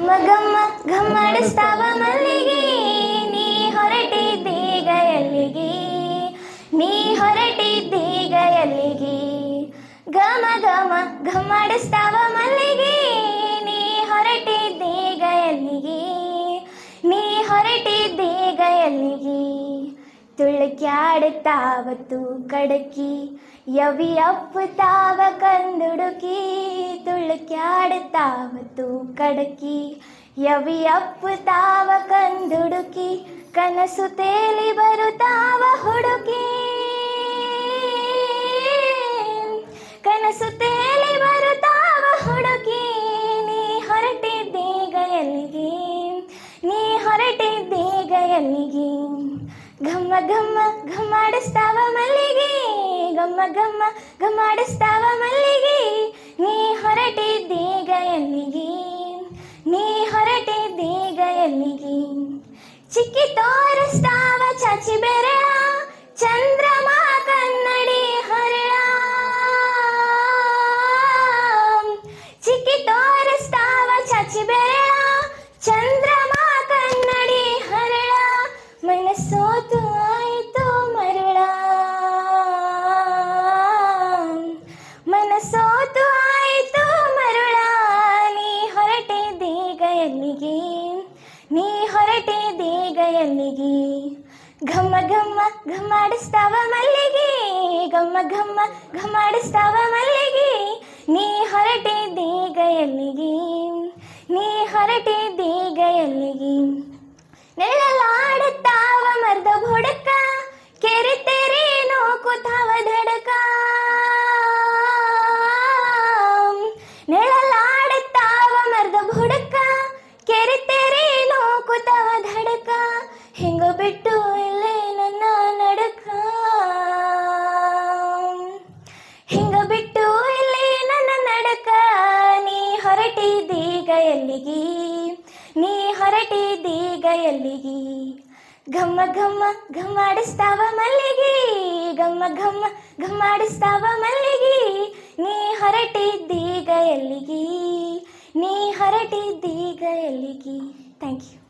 ಘಮ್ಮ ಘಮ್ಮ ಘಮ್ಮಡಿಸ್ತಾವ ಮಲ್ಲಿಗೆ, ನೀ ಹೊರಟಿದ್ದೀಗ ಎಲ್ಲಿಗೆ, ನೀ ಹೊರಟಿದ್ದೀಗ ಎಲ್ಲಿಗೆ. ಘಮ ಘಮ ಘಮ್ಮಡಿಸ್ತಾವ ಮಲ್ಲಿಗೆ, ನೀ ಹೊರಟಿದ್ದೀಗ ಎಲ್ಲಿಗೆ, ನೀ ಹೊರಟಿದ್ದೀಗ ಎಲ್ಲಿಗೆ. ತುಳುಕ್ಯಾಡುತ್ತಾವತ್ತು ಕಡಕಿ ಯವಿ ಅಪ್ಪುತ್ತಾವ ಕಂದುಡುಕಿ, ತುಳುಕ್ಯಾಡುತ್ತಾವತ್ತು ಕಡಕಿ ಯವಿ ಅಪ್ಪುತ್ತಾವ ಕಂದುಡುಕಿ. ಕನಸು ತೇಲಿ ಬರುತ್ತಾವ ಹುಡುಕಿ, ಕನಸು ತೇಲಿ ಬರುತ್ತಾವ ಹುಡುಕಿ. ನೀ ಹೊರಟಿದ್ದೀಗ ಎಲ್ಲಿಗೆ, ನೀ ಹೊರಟಿದ್ದೀಗ ಎಲ್ಲಿಗೆ. ಘಮ್ಮ ಘಮ್ಮ ಘಮ್ಮಾಡಿಸ್ತಾವ ಮಲ್ಲಿಗೆ, ಘಮ್ಮ ಘಮ್ಮ ಘಮ್ಮಾಡಿಸ್ತಾವ ಮಲ್ಲಿಗೆ, ನೀ ಹೊರಟಿದ್ದೀಗ ಎಲ್ಲಿಗೆ, ನೀ ಹೊರಟಿದ್ದೀಗ ಎಲ್ಲಿಗೆ. ಚಿಕ್ಕಿ ತೋರಿಸ್ತಾವ ಚಾಚಿ ಬೆರಳ, ಚಂದ್ರಮ ಕನ್ನಡಿ ಹರಳ. ಚಿಕ್ಕಿ ತೋರಿಸ್ತಾವ ಚಾಚಿ ಬೆರಳ, ಚಂದ್ರಮ ಕನ್ನಡಿ ಹರಳ. ಮನಸ್ಸೋತು ಆಯಿತು ಮರಳ, ಮನಸ್ಸೋತು ಆಯಿತು ಮರಳ. ನೀ ಹೊರಟಿದ್ದೀಗ ಎಲ್ಲಿಗೆ, ನೀ ಹೊರಟಿದ್ದೀಗ ಎಲ್ಲಿಗೆ. ಘಮ್ಮ ಘಮ್ಮ ಘಮ್ಮಾಡಿಸ್ತಾವ ಮಲ್ಲಿಗೆ, ಘಮ್ಮ ಘಮ್ಮ ಘಮ್ಮಾಡಿಸ್ತಾವ ಮಲ್ಲಿಗೆ, ನೀ ಹೊರಟಿದ್ದೀಗ ಎಲ್ಲಿಗೆ, ನೀ ಹೊರಟಿದ್ದೀಗ ಎಲ್ಲಿಗೆ. ನೆಳಲಾಡುತ್ತಾವ ಮರ್ದ ಬುಡಕ, ಕೆರೆತೆರೆ ನೋಕುತ್ತಾವ ಧಡಕ. ನೆಳಲಾಡುತ್ತಾವ ಮರ್ದ ಬುಡಕ, ಕೆರೆತೆರೆ ನೋಕುತ್ತಾವ ಧಡಕ. ಹಿಂಗ ಬಿಟ್ಟು ಇಲ್ಲೇ ನನ್ನ ನಡಕ, ಹಿಂಗ ಬಿಟ್ಟು ಇಲ್ಲೇ ನನ್ನ ನಡಕ. ನೀ ಹೊರಟಿದ್ದೀಗ ಎಲ್ಲಿಗೆ, ನೀ ಹೊರಟಿದ್ದೀಗ ಎಲ್ಲಿಗೆ. ಘಮ್ಮ ಘಮ್ಮ ಘಮ್ಮಾಡಿಸ್ತಾವ ಮಲ್ಲಿಗೆ, ಘಮ್ಮ ಘಮ್ಮ ಘಮ್ಮಾಡಿಸ್ತಾವ ಮಲ್ಲಿಗೆ, ನೀ ಹೊರಟಿದ್ದೀಗ ಎಲ್ಲಿಗೆ, ನೀ ಹೊರಟಿದ್ದೀಗ ಎಲ್ಲಿಗೆ. Thank you.